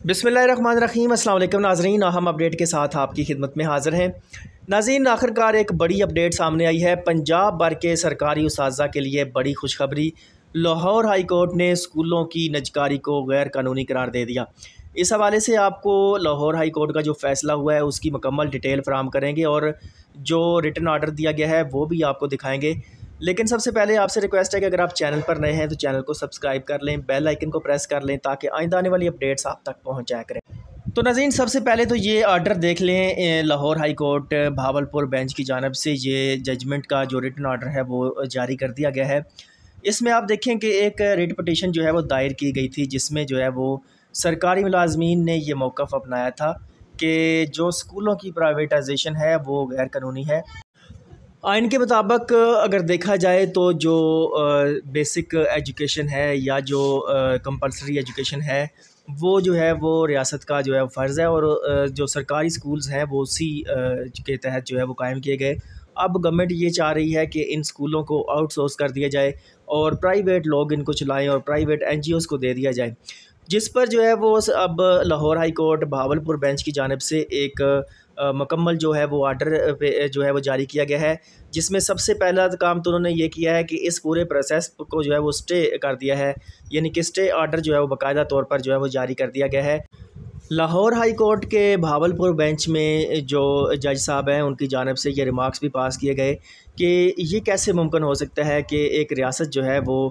बिस्मिल्लाहिर्रहमानिर्रहीम अस्सलाम वालेकुम नाज़रीन, हम अपडेट के साथ आपकी खिदमत में हाज़िर हैं। नाज़रीन, आखिरकार एक बड़ी अपडेट सामने आई है। पंजाब भर के सरकारी उसाज़ा के लिए बड़ी खुशखबरी। लाहौर हाई कोर्ट ने स्कूलों की निजकारी को गैर कानूनी करार दे दिया। इस हवाले से आपको लाहौर हाई कोर्ट का जो फ़ैसला हुआ है उसकी मुकम्मल डिटेल फराहम करेंगे और जो रिटन आर्डर दिया गया है वो भी आपको दिखाएँगे। लेकिन सबसे पहले आपसे रिक्वेस्ट है कि अगर आप चैनल पर नए हैं तो चैनल को सब्सक्राइब कर लें, बेल आइकन को प्रेस कर लें ताकि आइंदा आने वाली अपडेट्स आप तक पहुंच जाया करें। तो नाज़रीन, सबसे पहले तो ये आर्डर देख लें। Lahore high court Bahawalpur bench की जानिब से ये जजमेंट का जो रिटन आर्डर है वो जारी कर दिया गया है। इसमें आप देखें कि एक रिट पटिशन जो है वो दायर की गई थी, जिसमें जो है वो सरकारी मुलाजमीन ने ये मौक़िफ़ अपनाया था कि जो स्कूलों की प्राइवेटाइजेशन है वो गैर कानूनी है। आइन के मुताबिक अगर देखा जाए तो जो बेसिक एजुकेशन है या जो कंपलसरी एजुकेशन है वो जो है वो रियासत का जो है फ़र्ज़ है और जो सरकारी स्कूल्स हैं वो उसी के तहत जो है वो कायम किए गए। अब गवर्नमेंट ये चाह रही है कि इन स्कूलों को आउटसोर्स कर दिया जाए और प्राइवेट लोग इनको चलाएं और प्राइवेट एनजीओज़ को दे दिया जाए, जिस पर जो है वो अब Lahore high court Bahawalpur bench की जानिब से एक मुकम्मल जो है वो आर्डर पे जो है वो जारी किया गया है, जिसमें सबसे पहला काम तो उन्होंने ये किया है कि इस पूरे प्रोसेस को जो है वो स्टे कर दिया है, यानी कि स्टे आर्डर जो है वो बाकायदा तौर पर जो है वो जारी कर दिया गया है। लाहौर हाई कोर्ट के भावलपुर बेंच में जो जज साहब हैं उनकी जानिब से ये रिमार्क्स भी पास किए गए कि ये कैसे मुमकिन हो सकता है कि एक रियासत जो है वो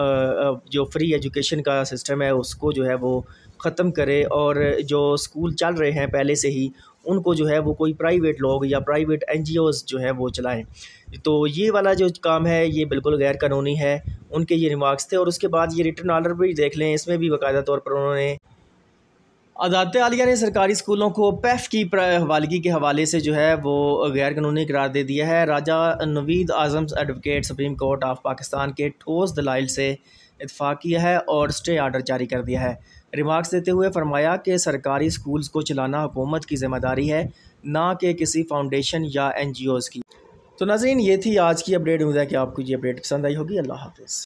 जो फ्री एजुकेशन का सिस्टम है उसको जो है वो ख़त्म करे और जो स्कूल चल रहे हैं पहले से ही उनको जो है वो कोई प्राइवेट लोग या प्राइवेट एनजीओज़ जो हैं वो चलाएं। तो ये वाला जो काम है ये बिल्कुल गैर कानूनी है। उनके ये रिमार्क्स थे और उसके बाद ये रिटर्न आर्डर भी देख लें, इसमें भी बाकायदा तौर पर उन्होंने अदालत आलिया ने सरकारी स्कूलों को पैफ की हवालगी के हवाले से जो है वो गैर कानूनी करार दे दिया है। Raja Naveed Azam advocate supreme court of Pakistan के ठोस दलाइल से इत्फाक किया है और स्टे आर्डर जारी कर दिया है। रिमार्क्स देते हुए फरमाया कि सरकारी स्कूल्स को चलाना हुकूमत की ज़िम्मेदारी है, ना कि किसी फाउंडेशन या एनजीओज़ की। तो नाज़रीन, ये थी आज की अपडेट। उम्मीद है कि आपको ये अपडेट पसंद आई होगी। अल्लाह हाफ़िज़।